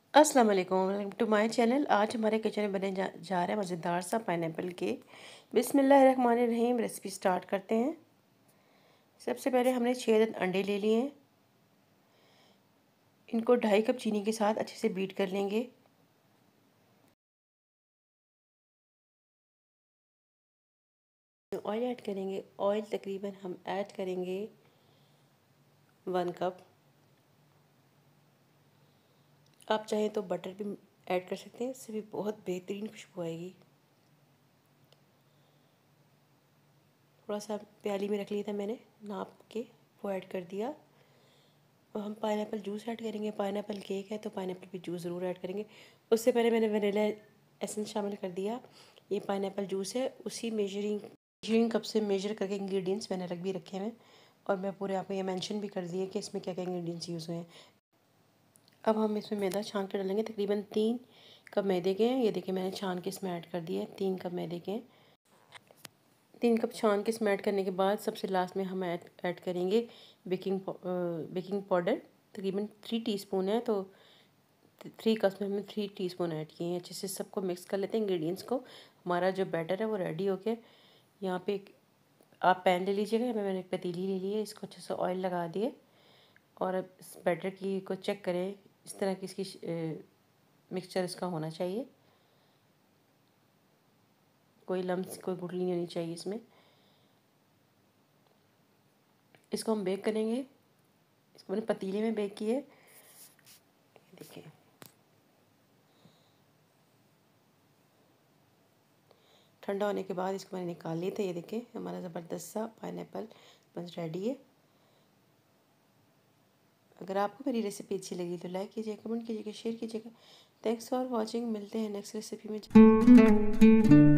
अस्सलाम वालेकुम, welcome to my channel. आज हमारे किचन में बने जा रहा है मज़ेदार सा पाइनएप्पल केक। बिस्मिल्लाहिर्रहमानिर्रहीम। रेसिपी स्टार्ट करते हैं। सबसे पहले हमने 6 अंडे ले लिए हैं। इनको 2.5 कप चीनी के साथ अच्छे से बीट कर लेंगे। ऑयल ऐड करेंगे। ऑयल तकरीबन हम ऐड करेंगे 1 कप। आप चाहें तो बटर भी ऐड कर सकते हैं, इससे भी बहुत बेहतरीन खुशबू आएगी। थोड़ा सा प्याली में रख लिया था मैंने नाप के, वो ऐड कर दिया। और हम पाइनएप्पल जूस ऐड करेंगे। पाइनएप्पल केक है तो पाइनएप्पल भी जूस ज़रूर ऐड करेंगे। उससे पहले मैंने वनीला एसेंस शामिल कर दिया। ये पाइनएप्पल जूस है, उसी मेजरिंग कप से मेजर करके इंग्रेडिएंट्स मैंने रख भी रखे हैं। और मैं पूरे आपको ये मेंशन भी कर दिए कि इसमें क्या क्या इंग्रेडिएंट्स यूज़ हुए हैं। अब हम इसमें मैदा छान के डालेंगे। तकरीबन 3 कप मैदे के हैं। ये देखिए मैंने छान के इसमें ऐड कर दिए 3 कप मैदे के। 3 कप छान के इसमें ऐड करने के बाद सबसे लास्ट में हम ऐड करेंगे बेकिंग पाउडर। तकरीबन 3 टीस्पून है, तो 3 कप्स में हमने 3 टीस्पून ऐड किए हैं। अच्छे से सबको मिक्स कर लेते हैं इंग्रेडिएंट्स को। हमारा जो बैटर है वो रेडी हो गया। यहाँ पे आप पैन ले लीजिएगा। मैंने एक पतीली ले ली है, इसको अच्छे से ऑयल लगा दिए। और अब इस बैटर की को चेक करें। इस तरह की इसकी मिक्सचर इसका होना चाहिए। कोई लम्स, कोई गुठली नहीं होनी चाहिए इसमें। इसको हम बेक करेंगे। इसको मैंने पतीले में बेक किए। देखिए ठंडा होने के बाद इसको मैंने निकाल लिए थे। ये देखिए हमारा ज़बरदस्त सा पाइनएप्पल बस रेडी है। अगर आपको मेरी रेसिपी अच्छी लगी तो लाइक कीजिए, कमेंट कीजिएगा, शेयर कीजिएगा। Thanks for watching. मिलते हैं नेक्स्ट रेसिपी में।